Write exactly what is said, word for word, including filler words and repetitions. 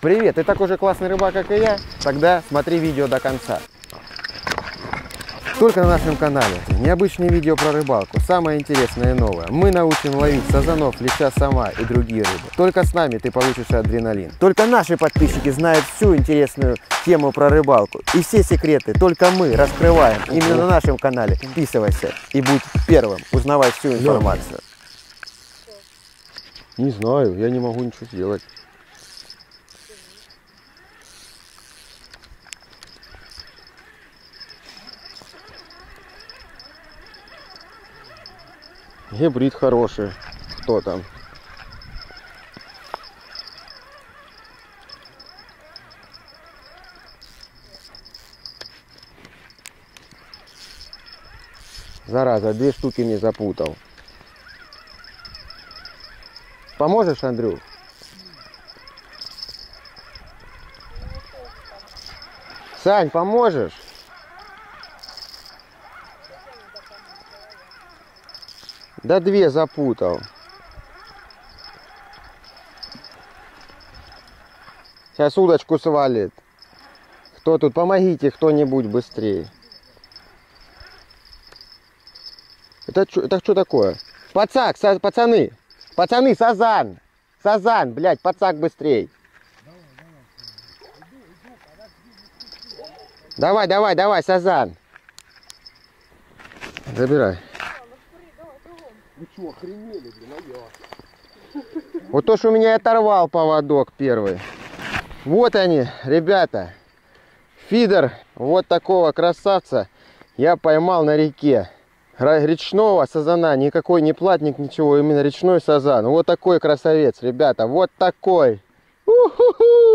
Привет, ты такой же классный рыбак, как и я? Тогда смотри видео до конца. Только на нашем канале. Необычные видео про рыбалку, самое интересное и новое. Мы научим ловить сазанов, леща сама и другие рыбы. Только с нами ты получишь адреналин. Только наши подписчики знают всю интересную тему про рыбалку. И все секреты только мы раскрываем именно на нашем канале. Подписывайся и будь первым узнавать всю информацию. Не знаю, я не могу ничего сделать. Гибрид хороший. Кто там? Зараза, две штуки не запутал. Поможешь, Андрюх? Сань, поможешь? Да две запутал. Сейчас удочку свалит. Кто тут? Помогите кто-нибудь быстрее. Это что это что такое? Пацак, са, пацаны. Пацаны, сазан. Сазан, блядь, пацак быстрей. Давай, давай, давай, сазан. Забирай. Вы что, охренели, блин, а я? Вот то, что у меня оторвал поводок первый. Вот они, ребята. Фидер вот такого красавца я поймал на реке. Речного сазана, никакой не платник, ничего, именно речной сазан. Вот такой красавец, ребята, вот такой. У-ху-ху!